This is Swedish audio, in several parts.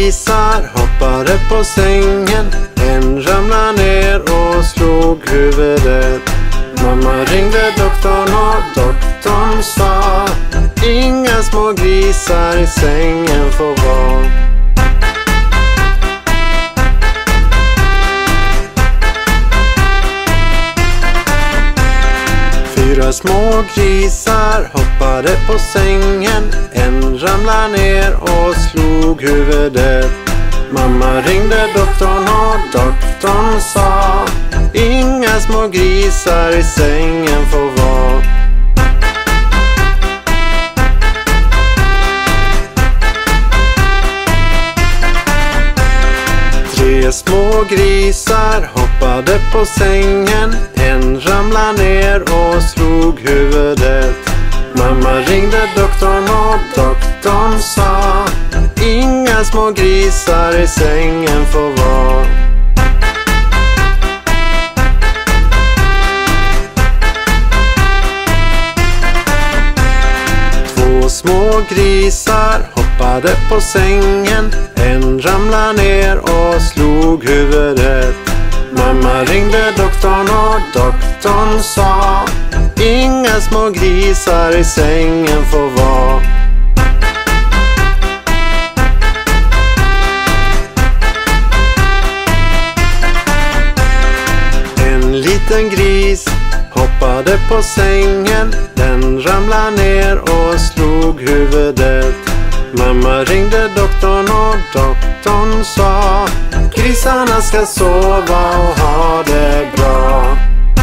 grisar hoppade på sängen. En ramlade ner och slog huvudet. Mamma ringde doktorn och doktorn sa: inga små grisar i sängen får vara. 4 små grisar hoppade på sängen. En ramlade ner och slog huvudet. Mamma ringde doktorn och doktorn sa: inga små grisar i sängen får vara. 3 små grisar hoppade på sängen. En ramlade ner och slog huvudet. Mamma ringde doktorn och doktorn sa: inga små grisar i sängen får vara. 2 små grisar hoppade på sängen. En ramlade ner och slog huvudet. Mamma ringde doktorn och doktorn sa: inga små grisar i sängen får vara. 1 liten gris hoppade på sängen. Den ramlade ner och slog huvudet. Mamma ringde doktorn och doktorn sa: grisarna ska sova och ha det bra.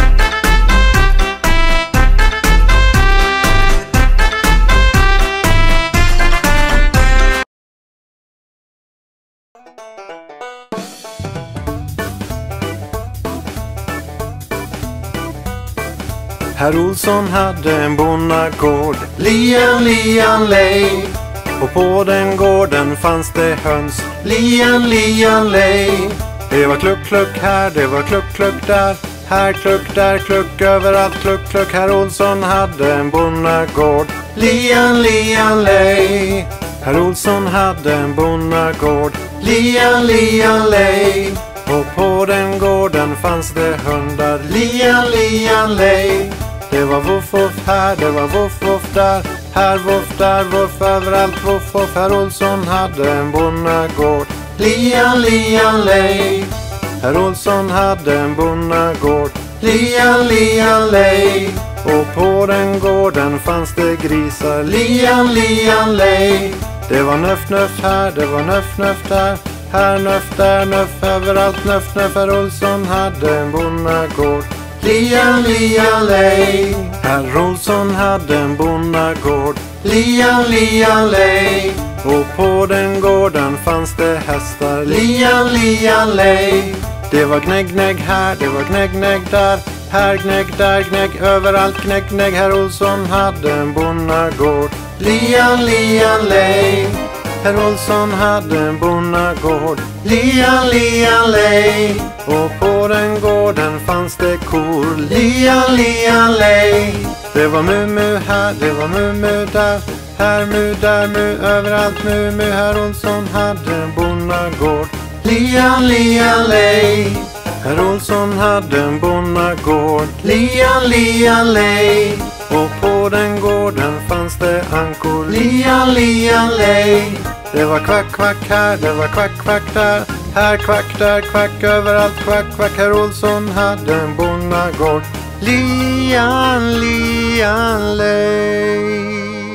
Herr Olsson hade en bonnagård, lian, lian, lej. Och på den gården fanns det höns, lian, lian, lej. Det var kluck, kluck här, det var kluck, kluck där. Här kluck, där kluck, överallt kluck, kluck. Herr Olsson hade en bonnagård, lian, lian, lej. Herr Olsson hade en bonnagård, lian, lian, lej. Och på den gården fanns det hundar, lian, lian, lej. Det var voff, voff här, det var voff, voff där. Här voff, där voff, överallt voff, voff. Herr Olsson hade en bonnagård, lian, lian, lej. Herr Olsson hade en bonnagård, lian, lian, lej. Och på den gården fanns det grisar, lian, lian, lej. Det var nöff, nöff här, det var nöff, nöff där. Här nöff, där nöff, överallt nöff, nöff. Herr Olsson hade en bonnagård, lian, lian, lej. Herr Olsson hade en bonnagård, lian, lian, lej. Och på den gården fanns det hästar, lian, lian, lej. Det var gnägg, gnägg här, det var gnägg, gnägg där. Här gnägg, där gnägg, överallt gnägg, gnägg. Herr Olsson hade en bonnagård, lian, lian, lej. Herr Olsson hade en bonnagård, lian, lian, lej. Och på den gården fanns det kor, lian, lian, lej. Det var mu här, det var mu där. Här mu, där mu, överallt mu. Herr Olsson hade en bonnagård, lian, lian, lej. Herr Olsson hade en bonnagård, lian, lian, lej. Och på den gården fanns det ankor, lian, lian, lej. Det var kvack, kvack här, det var kvack, kvack där. Här kvack, där kvack, överallt kvack, kvack. Herr Olsson hade en bonnagård, lian, lian, lej.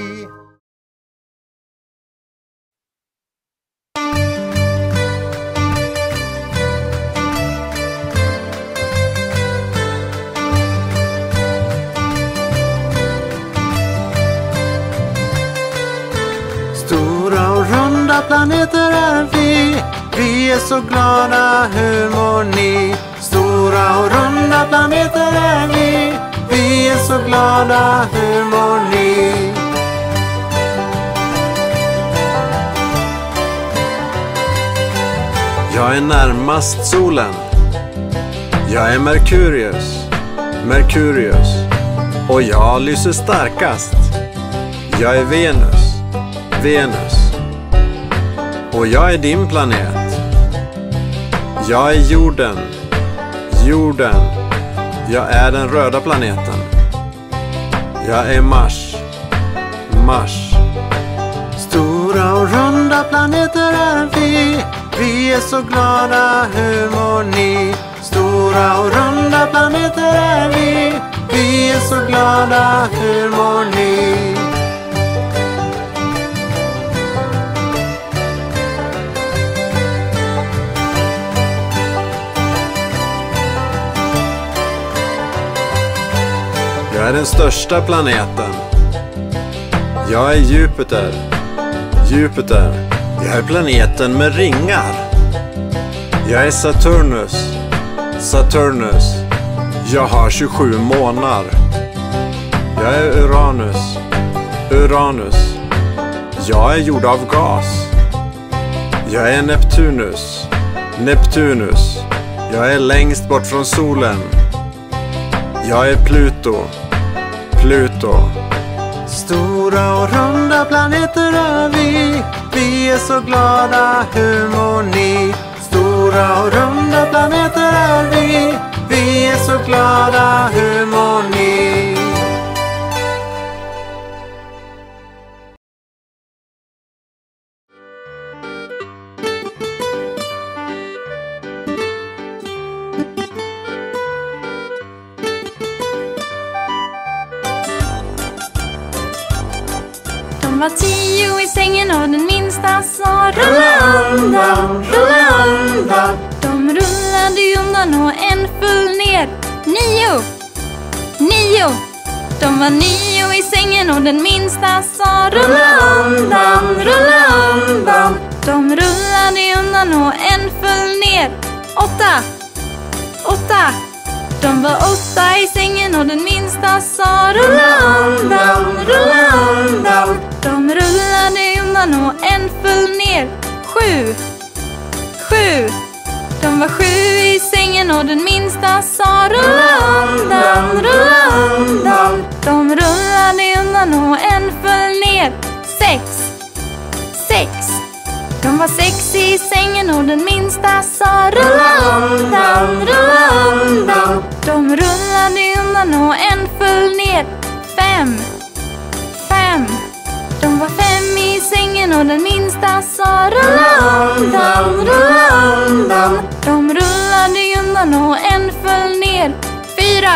Planeter är vi är så glada, hur mår ni? Stora och runda planeter är vi är så glada, hur mår ni? Jag är närmast solen. Jag är Merkurius. Och jag lyser starkast. Jag är Venus. Och jag är din planet. Jag är jorden. Jorden. Jag är den röda planeten. Jag är Mars. Mars. Stora och runda planeter är vi. Vi är så glada, hur mår ni? Stora och runda planeter är vi. Vi är så glada, hur mår ni? Jag är den största planeten. Jag är Jupiter. Jupiter. Jag är planeten med ringar. Jag är Saturnus. Saturnus. Jag har 27 månar. Jag är Uranus. Uranus. Jag är gjord av gas. Jag är Neptunus. Neptunus. Jag är längst bort från solen. Jag är Pluto. Pluto. Stora och runda planeter är vi. Vi är så glada, hur mår ni? Stora och runda planeter är vi. Vi är så glada, hur mår ni? De var 10 i sängen och den minsta sa rulla undan, rulla undan. De rullade undan och en föll ner. 9, 9. De var 9 i sängen och den minsta sa rulla undan, rulla undan. De rullade undan och en föll ner. 8, 8. De var 8 i sängen och den minsta sa rulla undan, rulla undan. De rullade undan och en föll ner. 7, 7. De var 7 i sängen och den minsta sa rulla undan, rulla undan. De rullade undan och en föll ner. 6, 6. De var 6 i sängen och den minsta sa rulla undan, rulla undan. De rullade undan och en föll ner. 5, 5. De var 5 i sängen och den minsta sa rulla undan, rulla undan. De rullade undan och en föll ner. 4,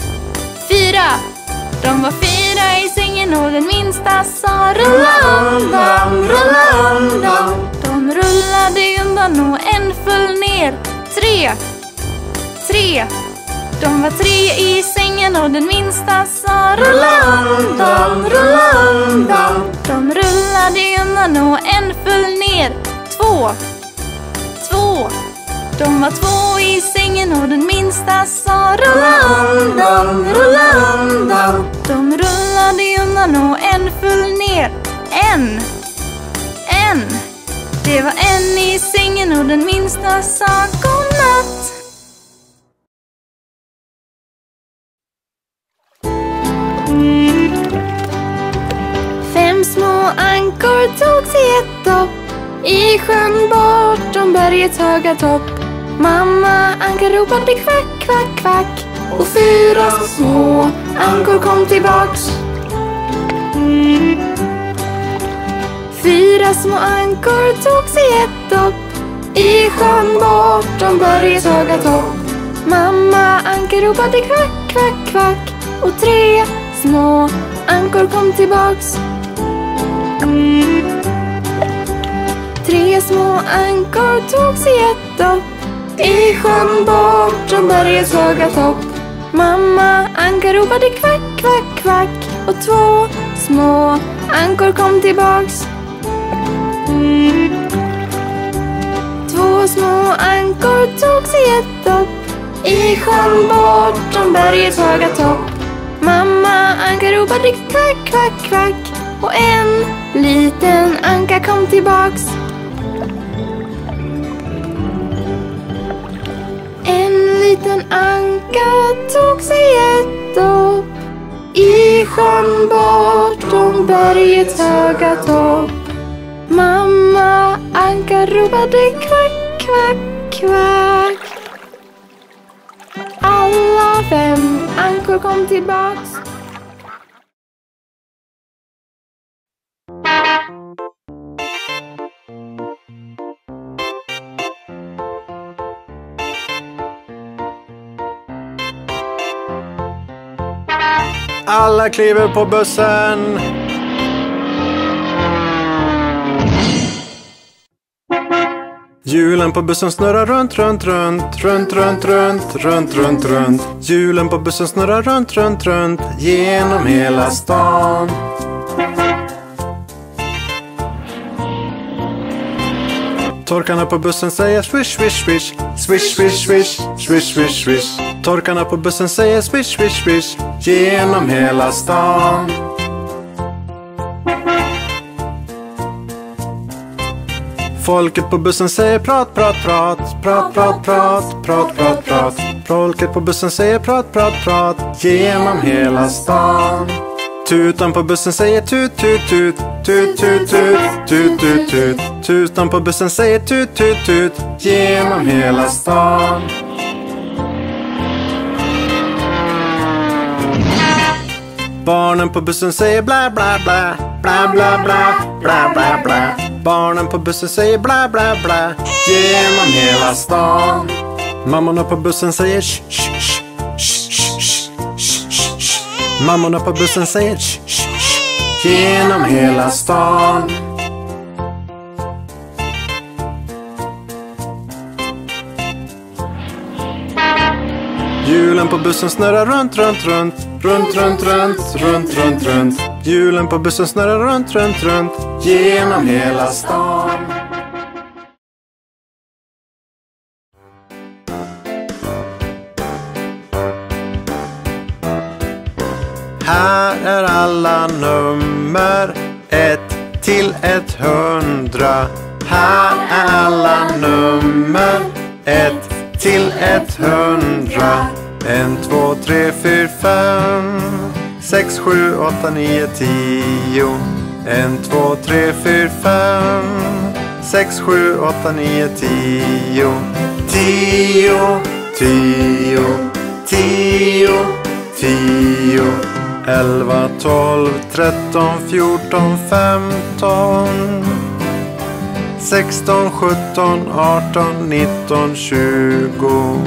4. De var 4 i sängen och den minsta sa rulla undan, rulla undan. De rullade undan och en föll ner. 3, 3. De var 3 i sängen och den minsta sa rulla undan, rulla undan. De rullade undan och en föll ner. 2, 2. De var 2 i sängen och den minsta sa rulla undan, rulla undan. De rullade undan och en föll ner. 1, 1. Det var 1 i sängen och den minsta sa godnatt. Små ankor tog sig ett dopp i sjön bortom bergets höga topp. Mamma anka ropade kvack, kvack, kvack. Och 4 små ankor kom tillbaks. 4 små ankor tog sig ett dopp i sjön bortom bergets höga topp. Mamma anka ropade kvack, kvack, kvack. Och 3 små ankor kom tillbaks. 3 små ankor tog sig ett dopp i sjön bortom bergets höga topp. Mamma anka ropade kvack, kvack, kvack. Och 2 små ankor kom tillbaks. 2 små ankor tog sig ett dopp i sjön bortom bergets höga topp. Mamma anka ropade kvack, kvack, kvack. Och en liten anka kom tillbaks. En liten anka tog sig ett dopp i sjön bortom bergets höga topp. Mamma anka ropade kvack, kvack, kvack. Alla 5 ankor kom tillbaks. Alla kliver på bussen. Hjulen på bussen snurrar runt, runt, runt, runt, runt, runt, runt, runt, runt. Hjulen på bussen snurrar runt, runt, runt, genom hela stan. Torkarna på bussen säger swish, swish, swish, swish, swish, swish, swish, swish, swish. Torkarna på bussen säger swish, swish, swish, genom hela stan. Folket på bussen säger prat, prat, prat, prat, prat, prat, prat, prat, prat. Folket på bussen säger prat, prat, prat, genom hela stan. Tutan på bussen säger tut, tut, tut, tut, tut, tut, tut, tut, tut. Tutan på bussen säger tut, tut, tut, genom hela stan. Barnen på bussen säger bla, bla, bla, bla, bla, bla, bla, bla, bla. Barnen på bussen säger bla, bla, bla, genom hela stan. Mammorna på bussen säger sh, sh, sh, sh, sh, sh, sh. Mammorna på bussen säger sh, sh, sh, genom hela stan. Hjulen på bussen snurrar runt, runt, runt, runt, runt, runt, runt, runt, runt. Hjulen på bussen snurrar runt, runt, runt, genom hela stan. Här är alla nummer 1 till 100. Här är alla nummer 1 till 100. 1, 2, 3, 4, 5 6, 7, 8, 9, 10. 1, 2, 3, 4, 5 6, 7, 8, 9, 10. 10, 10, 10, 10. 11, 12, 13, 14, 15 16, 17, 18, 19, 20.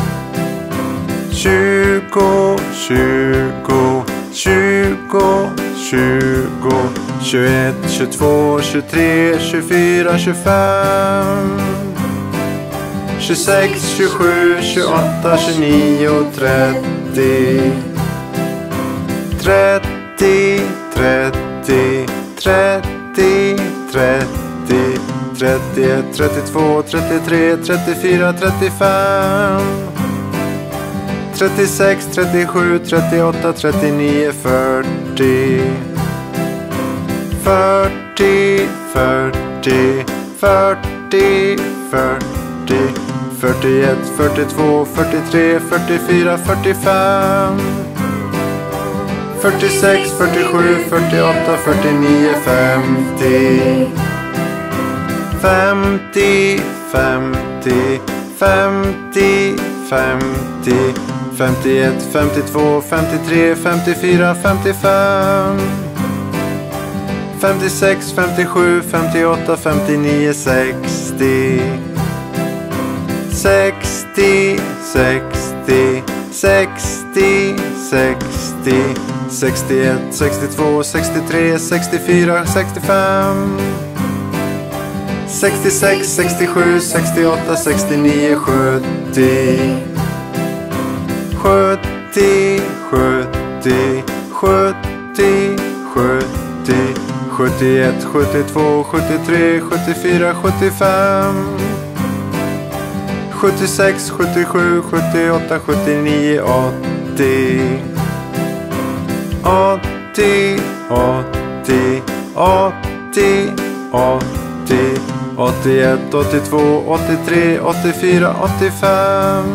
20, 20, 20, 20. 21, 22, 23, 24, 25. 26, 27, 28, 29, 30. 30, 30, 30, 30. 31, 32, 33, 34, 35. 36, 37, 38, 39, 40. 40, 40, 40, 40. 41, 42, 43, 44, 45. 46, 47, 48, 49, 50. 50, 50, 50, 50. 51, 52, 53, 54, 55. 56, 57, 58, 59, 60. 60, 60, 60, 60. 61, 62, 63, 64, 65. 66, 67, 68, 69, 70. 70, 70, 70, 70. 71, 72, 73, 74, 75. 76, 77, 78, 79, 80. 80, 80, 80, 80. 81, 82, 83, 84, 85.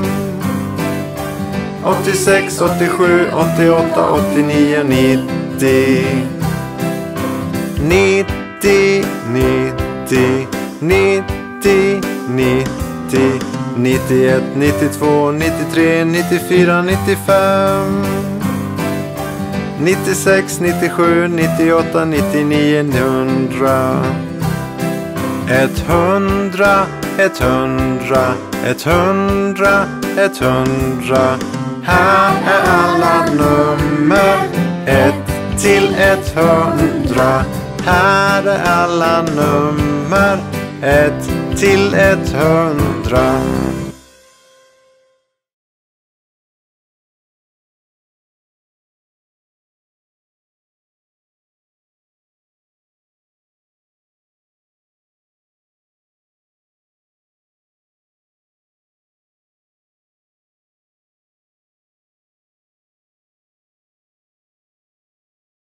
86, 87, 88, 89, 90. 90, 90. 90, 90, 91, 92, 93, 94, 95, 96, 97, 98, 99, 100. 100, 100, 100, 100. Här är alla nummer 1 till 100. Här är alla nummer 1 till 100.